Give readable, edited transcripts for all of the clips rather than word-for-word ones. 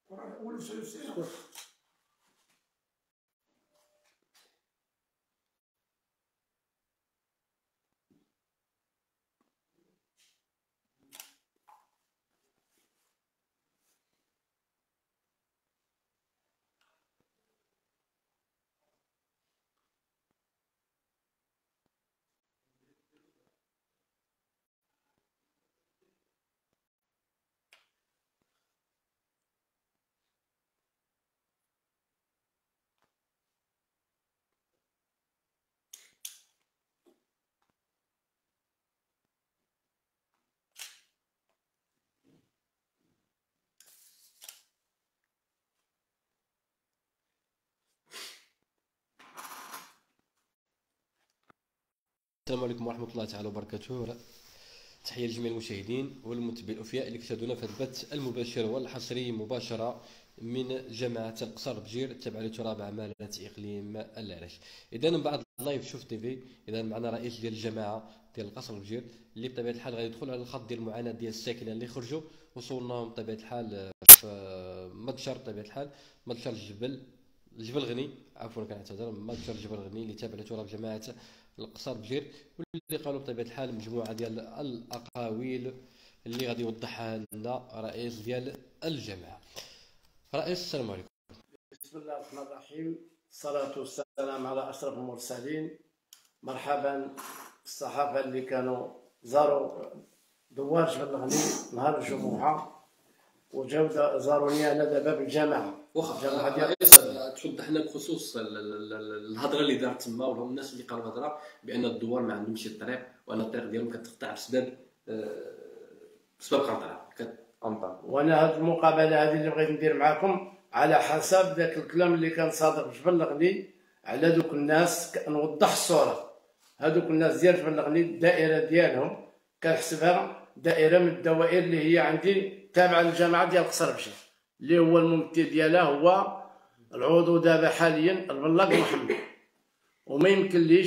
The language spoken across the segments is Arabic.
السلام عليكم ورحمة الله تعالى وبركاته. تحية لجميع المشاهدين والمتابعين الأوفياء اللي كيشاهدونا في البث المباشر والحصري مباشرة من جامعة القصر بجير التابعة لتراب عمالة إقليم العرش. إذا من بعد لايف شوف تيفي، إذا معنا رئيس ديال الجماعة ديال القصر بجير اللي بطبيعة الحال غادي يدخل على الخط ديال المعاناة ديال الساكنة اللي خرجوا وصولناهم بطبيعة الحال في مدشر بطبيعة الحال مدشر الجبل غني، عفوا كنعتذر، مدشر الجبل غني اللي تابع لتراب جماعة القصر بجير، واللي قالوا بطبيعه الحال مجموعه ديال الاقاويل اللي غادي يوضحها لنا رئيس ديال الجماعه. رئيس السلام عليكم. بسم الله الرحمن الرحيم، الصلاه والسلام على اشرف المرسلين. مرحبا الصحافه اللي كانوا زاروا دوار جبل الغني نهار الجمعه وجاو زاروني انا دابا بالجامعه. واخا رئيس توضح لنا بخصوص الهضره اللي دارت تما وهم الناس اللي قالوا هضره بان الدوار ما عندهمش الطريق وان الطريق ديالهم كتقطع بسبب قنطره. وانا هذه المقابله هذه اللي بغيت ندير معكم على حسب ذاك الكلام اللي كان صادق في جبل الغني على دوك الناس، نوضح الصوره. هذوك الناس ديال جبل الغني الدائره ديالهم كنحسبها دائره من الدوائر اللي هي عندي تابعه للجامعه ديال القصر بجير، اللي هو الممثل ديالها هو العضو دابا حاليا البلاق محمد. وما يمكن ليه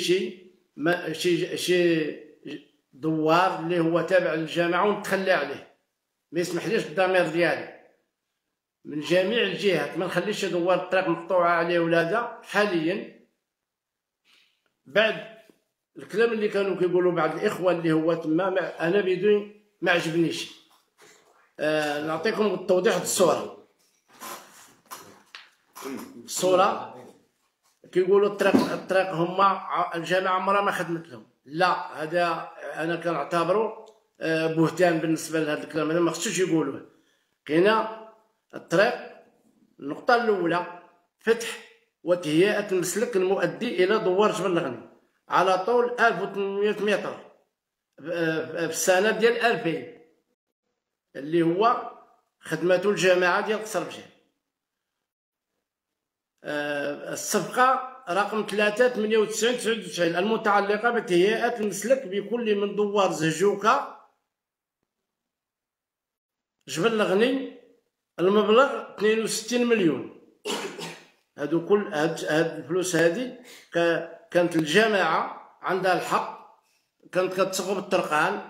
شي دوار اللي هو تابع للجامعه ونتخلى عليه، ما يسمحليش الضمير ديالي من جميع الجهات، ما نخليش شي دوار الطريق مقطوعه عليه ولا ذا. حاليا بعد الكلام اللي كانوا كيقولوا بعض الاخوه اللي هو تما، انا بدون ما عجبنيش. نعطيكم التوضيح الصوره. الصوره كيقولوا الطريق هما الجامعه عمرها ما خدمت لهم. لا، هذا انا كنعتبره بهتان بالنسبه لهذا الكلام، هذا ما خصوش يقولوه. كاينه الطريق، النقطه الاولى فتح وتهيئه المسلك المؤدي الى دوار جبل الغني على طول 1800 متر في السنه ديال 2000 اللي هو خدمته الجماعه ديال قصر بجير. الصفقه رقم 398 المتعلقه بتهيئه المسلك بكل من دوار زهجوكه جبل الغني، المبلغ 62 مليون. هادو كل هاد الفلوس هذه كانت الجماعه عندها الحق، كانت كتصغب الطرقان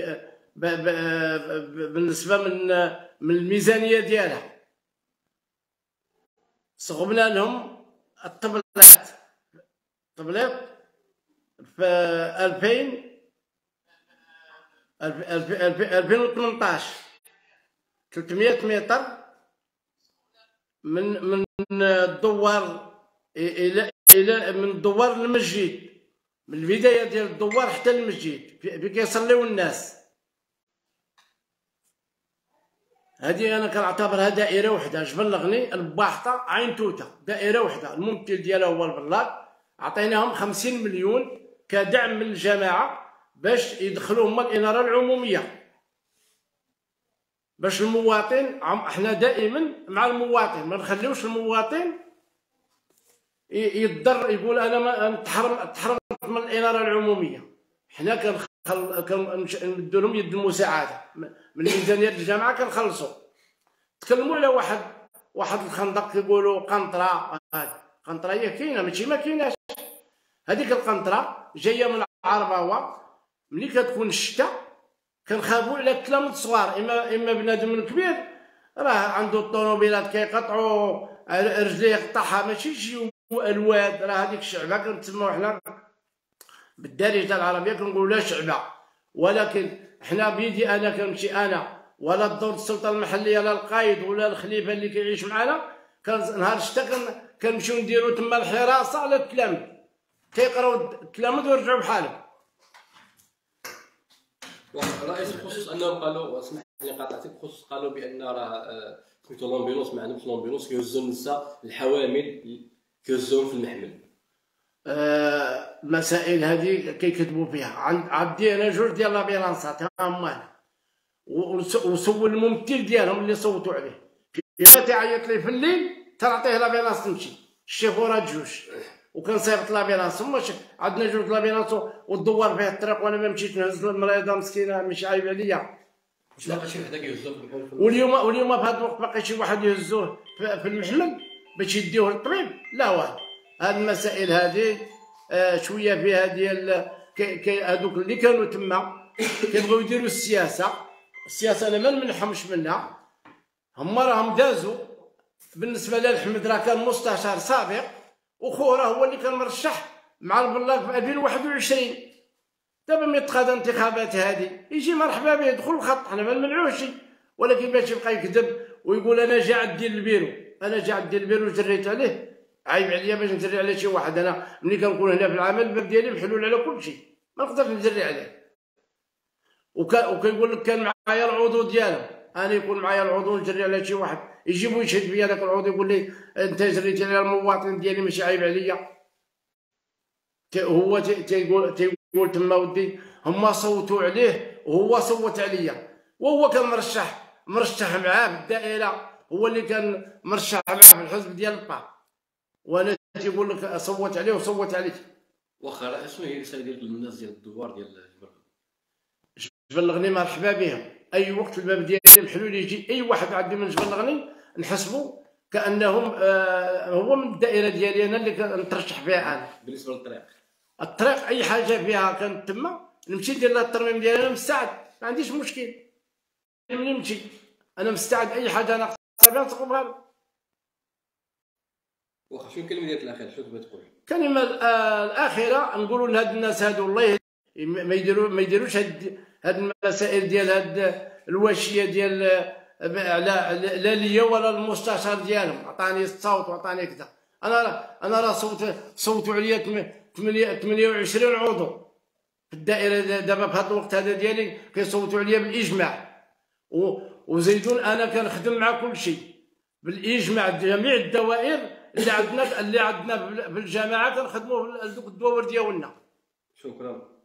بالنسبه من الميزانيه ديالها. صغبنا لهم الطبلات في 2018 300 متر من الدوار الى من الدوار للمسجد، من البدايه ديال الدوار حتى للمسجد في كيصليو الناس. هذه انا كنعتبرها دائره وحده. جبل الغني الباحطه عين توته دائره وحده، الممثل ديالها هو البلاط. عطيناهم 50 مليون كدعم من الجماعه باش يدخلوا هما الاناره العموميه، باش المواطن، احنا دائما مع المواطن، ما نخليوش المواطن يضر يقول انا ما تحرمت من الاناره العموميه. حنا كنمدوا لهم يد المساعده من ميزانيه الجامعه، كنخلصوا. تكلموا على واحد الخندق كيقولوا قنطره. هذه قنطره هي كاينه، ماشي ما كايناش. هذيك القنطره جايه من عرباوه. ملي كتكون الشتاء كنخافوا على التلاميذ الصغار، اما بنادم كبير راه عنده الطوموبيلات كيقطعوا رجليه يقطعها، ماشي شي الواد. راه هذيك الشعبه كنتسموا حنا بالدارجه العربيه كنقولوا لا شعبه، ولكن حنا بيدي انا كنمشي انا ولا الدور السلطه المحليه لا القايد ولا الخليفه اللي كيعيش معنا، كان نهار الشتا كنمشيو نديرو تما الحراسه على التلاميذ، كيقراو التلاميذ ويرجعوا بحالهم. الرئيس بخصوص انهم قالوا، اسمح لي قاطعتك، بخصوص قالوا بان راه سميتو لومبيلونس ما عندهمش لومبيلونس كيهزوا النساء الحوامل كيهزوهم في المحمل. المسائل هذه كيكذبوا فيها. عندي انا جوج ديال لابيلانسات هما، وسول الممثل ديالهم اللي صوتوا عليه الا تعيط لي في الليل تنعطيه لابيلانس تمشي الشيفورات جوج، وكنصيفط لابيلانس. هما عندنا جوج لابيلانس والدوار فيه الطريق، وانا ما مشيت نهز المريضه مسكينه مش عايب عليا. واش لاقى شي وحده كيهزوه في المحمل؟ واليوم في هذا الوقت باقي شي واحد يهزوه في المحمل باش يديوه للطبيب؟ لا والو. هاد المسائل هذه شويه فيها ديال هذوك اللي كانوا تما كيبغيو يديروا السياسه انا ما نمنحهمش منها. هما راهم دازوا. بالنسبه للحمد راه كان مستشار سابق، وخوه راه هو اللي كان مرشح مع البلاك في 2021. دابا ملي تخاذ الانتخابات هذه يجي مرحبا به يدخل الخط، حنا ما نمنعوش، ولكن باش يبقى يكذب ويقول انا جا عندي البيرو، انا جا عندي البيرو جريت عليه، عيب عليا باش نجري على شي واحد. انا ملي كنكون هنا في العمل الباب ديالي محلول على كل شيء، ما نقدرش نجري عليه. وكيقول لك كان معايا العضو ديالهم، انا يكون معايا العضو نجري على شي واحد يجيبو يشهد فيا داك العضو يقول لي انت جريتي على المواطن ديالي، ماشي عيب عليا. هو تيقول تما ودي هما صوتوا عليه وهو صوت عليا، وهو كان مرشح معاه في الدائره، هو اللي كان مرشح معاه في الحزب ديال البا، وانا تيقول لك صوت عليه وصوت عليك. واخا راه شنو هي الرساله ديالك للناس ديال الدوار ديال جبل الغني؟ مرحبا بهم، اي وقت الباب ديالي محلول يجي اي واحد عندي من جبل الغني نحسبوا كانهم هو من الدائره ديالي انا اللي كنترشح فيها انا. بالنسبه الطريق اي حاجه فيها كانت تما نمشي ندير لها الترميم ديالي، انا مستعد ما عنديش مشكل. ملي نمشي انا مستعد اي حاجه ناقصه فيها نسقبها له. واخا شنو الكلمه ديالك الاخيره؟ شنو تبغي تقول؟ الكلمه الاخيره نقولوا لهاد الناس هادو الله ما يديروش هاد المسائل ديال هاد الواشيه ديال لا ليا ولا المستشار ديالهم عطاني الصوت وعطاني كذا. انا راه صوتوا عليا 28 عضو في الدائره دابا في هذا الوقت هذا ديالي كيصوتوا عليا بالاجماع، وزيدون انا كنخدم مع كل شيء بالاجماع. جميع الدوائر اللي عندنا في الجماعه كنخدموا في الدواور ديالنا. شكرا.